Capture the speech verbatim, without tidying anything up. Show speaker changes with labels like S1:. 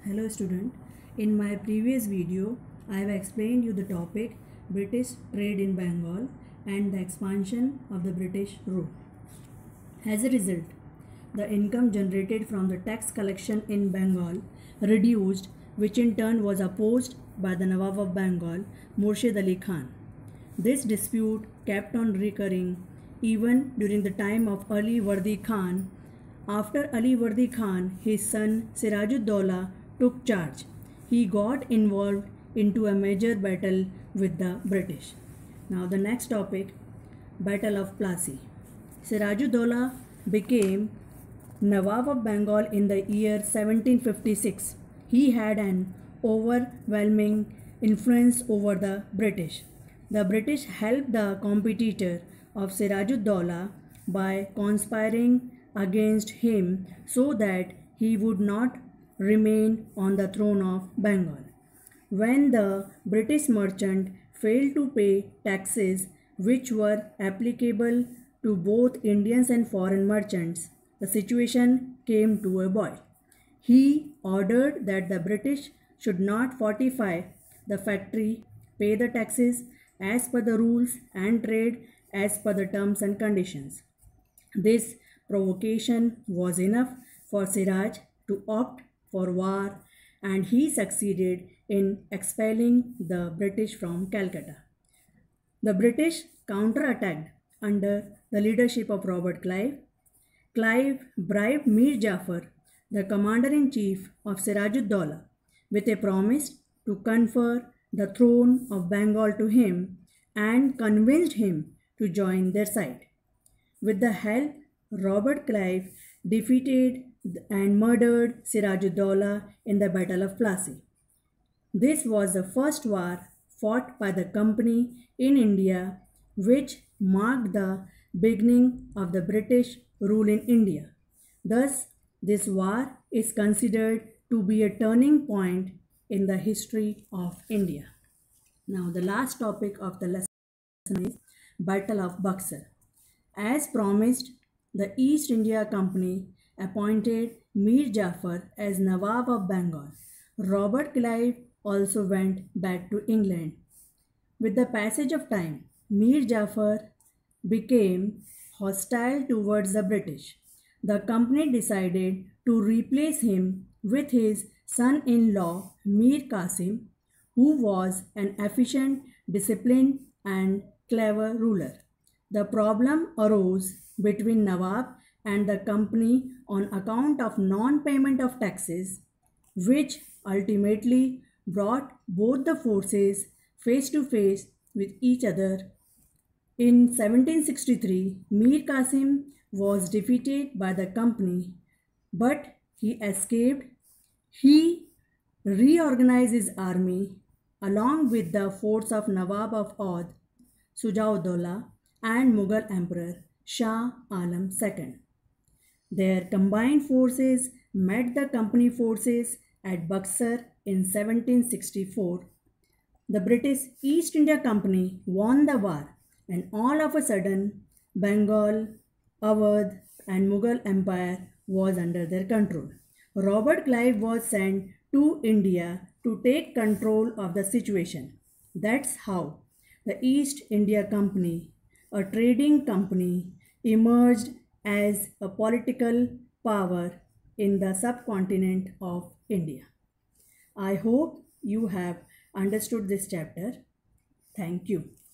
S1: Hello student, in my previous video I have explained you the topic British trade in Bengal and the expansion of the British rule. As a result, the income generated from the tax collection in Bengal reduced, which in turn was opposed by the Nawab of Bengal, Murshid Ali Khan. This dispute kept on recurring even during the time of Ali Wardi Khan. After Ali Wardi Khan, his son Sirajud-Dowla took charge. He got involved into a major battle with the British. Now the next topic, Battle of Plassey. Sirajud-Dowla became Nawab of Bengal in the year seventeen fifty-six. He had an overwhelming influence over the British. The British helped the competitor of Sirajud-Dowla by conspiring against him so that he would not remain on the throne of Bengal. When the British merchant failed to pay taxes which were applicable to both Indians and foreign merchants, the situation came to a boil. He ordered that the British should not fortify the factory, pay the taxes as per the rules and trade as per the terms and conditions. This provocation was enough for Siraj to opt for war, and he succeeded in expelling the British from Calcutta. The British counterattacked under the leadership of Robert Clive. Clive bribed Mir Jafar, the commander-in-chief of Sirajud-Dowla, with a promise to confer the throne of Bengal to him and convinced him to join their side. With the help, Robert Clive defeated and murdered Sirajud-Dowla in the Battle of Plassey. This was the first war fought by the company in India, which marked the beginning of the British rule in India. Thus, this war is considered to be a turning point in the history of India. Now, the last topic of the lesson is Battle of Buxar. As promised, the East India Company appointed Mir Jafar as Nawab of Bengal. Robert Clive also went back to England. With the passage of time, Mir Jafar became hostile towards the British. The company decided to replace him with his son-in-law Mir Qasim, who was an efficient, disciplined and clever ruler. The problem arose between Nawab and the company on account of non-payment of taxes, which ultimately brought both the forces face to face with each other. In seventeen sixty-three, Mir Qasim was defeated by the company, but he escaped. He reorganized his army along with the force of Nawab of Oudh, Sujauddaulah, and Mughal Emperor Shah Alam the Second. Their combined forces met the company forces at Buxar in seventeen sixty-four. The British East India Company won the war, and all of a sudden Bengal, Awadh and Mughal Empire was under their control. Robert Clive was sent to India to take control of the situation. That's how the East India Company, a trading company, emerged as a political power in the subcontinent of India. I hope you have understood this chapter. Thank you.